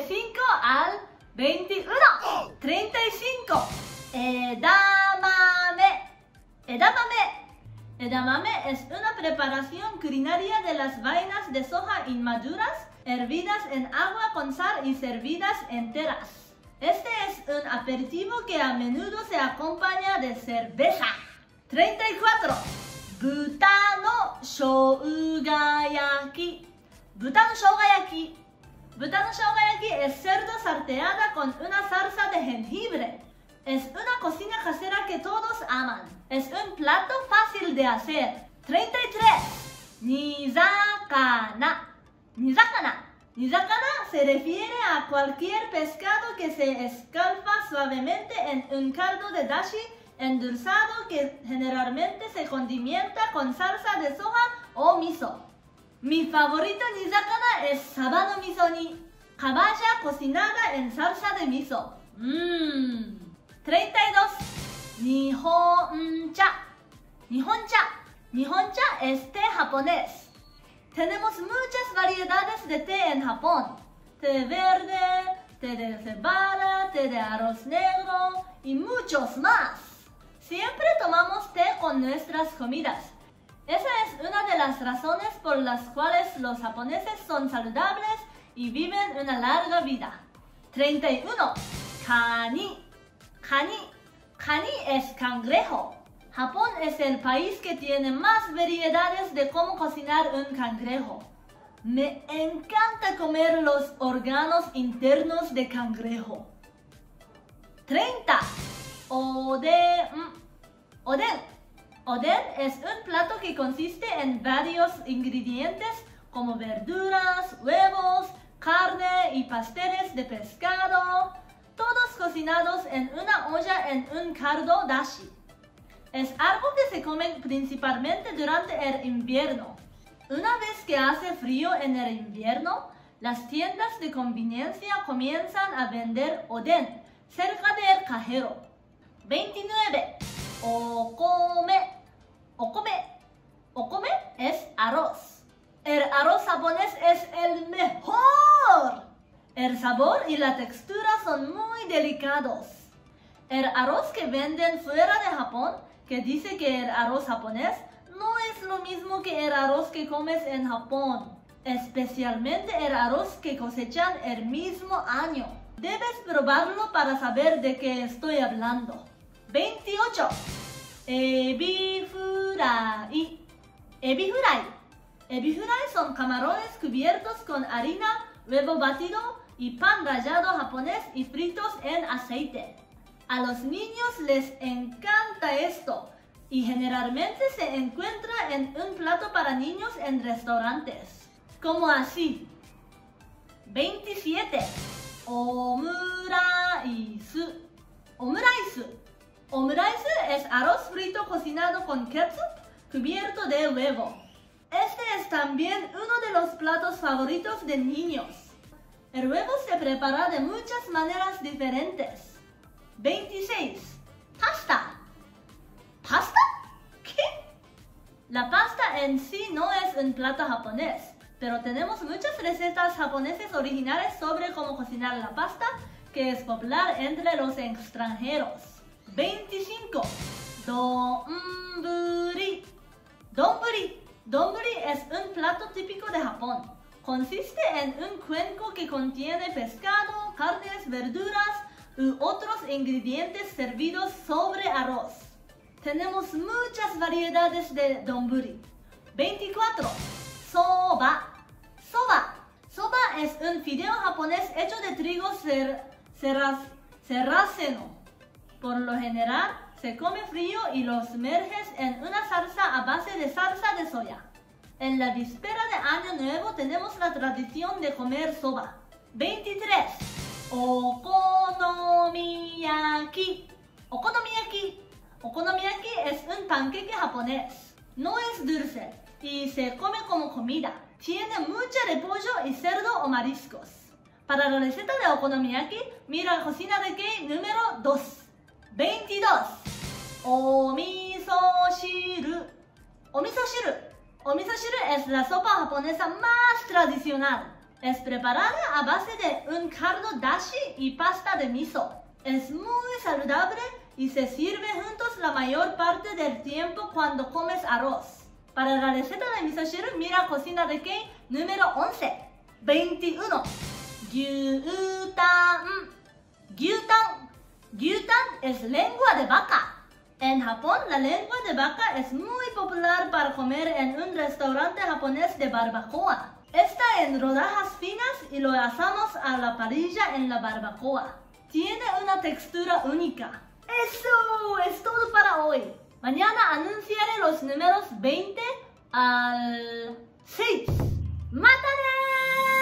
35 al 21. 35. Edamame. Edamame. Edamame es una preparación culinaria de las vainas de soja inmaduras, hervidas en agua con sal y servidas enteras. Este es un aperitivo que a menudo se acompaña de cerveza. 34. Buta no shougayaki. Buta no shougayaki. Buta no shougayaki es cerdo salteada con una salsa de jengibre. Es una cocina casera que todos aman. Es un plato fácil de hacer. 33. Nizakana. Nizakana. Nizakana se refiere a cualquier pescado que se escalfa suavemente en un caldo de dashi endulzado que generalmente se condimenta con salsa de soja o miso. Mi favorito nizakana es saba no miso ni caballa cocinada en salsa de miso. 32. Nihoncha. Nihoncha. Nihoncha es té japonés. Tenemos muchas variedades de té en Japón. Té verde, té de cebada, té de arroz negro y muchos más. Siempre tomamos té con nuestras comidas. Esa es una de las razones por las cuales los japoneses son saludables y viven una larga vida. 31. Kani. Kani. Kani es cangrejo. Japón es el país que tiene más variedades de cómo cocinar un cangrejo. Me encanta comer los órganos internos de cangrejo. 30. Oden. Oden. Oden es un plato que consiste en varios ingredientes como verduras, huevos, carne y pasteles de pescado, todos cocinados en una olla en un caldo dashi. Es algo que se come principalmente durante el invierno. Una vez que hace frío en el invierno, las tiendas de conveniencia comienzan a vender oden cerca del cajero. 29. Okome. Okome. Okome es arroz. El arroz japonés es el mejor. El sabor y la textura son muy delicados. El arroz que venden fuera de Japón, que dice que el arroz japonés, no es lo mismo que el arroz que comes en Japón, especialmente el arroz que cosechan el mismo año. Debes probarlo para saber de qué estoy hablando. 28. Ebi furai. Ebi furai. Ebi furai son camarones cubiertos con harina, huevo batido y pan rallado japonés y fritos en aceite. A los niños les encanta esto y generalmente se encuentra en un plato para niños en restaurantes. Como así. 27. Omuraisu. Omuraisu. Omuraisu es arroz frito cocinado con ketchup cubierto de huevo. Este es también uno de los platos favoritos de niños. El huevo se prepara de muchas maneras diferentes. 26. Pasta. ¿Pasta? ¿Qué? La pasta en sí no es un plato japonés, pero tenemos muchas recetas japonesas originales sobre cómo cocinar la pasta, que es popular entre los extranjeros. 25. Donburi. Donburi. Donburi es un plato típico de Japón. Consiste en un cuenco que contiene pescado, carnes, verduras u otros ingredientes servidos sobre arroz. Tenemos muchas variedades de donburi. 24. Soba. Soba. Soba es un fideo japonés hecho de trigo sarraceno. Por lo general, se come frío y lo sumerges en una salsa a base de salsa de soya. En la víspera de Año Nuevo tenemos la tradición de comer soba. 23. Okonomiyaki. Okonomiyaki. Okonomiyaki es un panqueque japonés. No es dulce y se come como comida. Tiene mucho repollo y cerdo o mariscos. Para la receta de okonomiyaki, mira Cocina de Kei número 2. 22. Omisoshiru. Omisoshiru. Omisoshiru es la sopa japonesa más tradicional. Es preparada a base de un caldo dashi y pasta de miso. Es muy saludable y se sirve juntos la mayor parte del tiempo cuando comes arroz. Para la receta de miso shiru, mira Cocina de Kei número 11. 21. Gyutan. Gyutan. Gyutan es lengua de vaca. En Japón, la lengua de vaca es muy popular para comer en un restaurante japonés de barbacoa. Está en rodajas finas y lo asamos a la parrilla en la barbacoa. Tiene una textura única. ¡Eso! Es todo para hoy. Mañana anunciaré los números 20 al 6. ¡Mátane!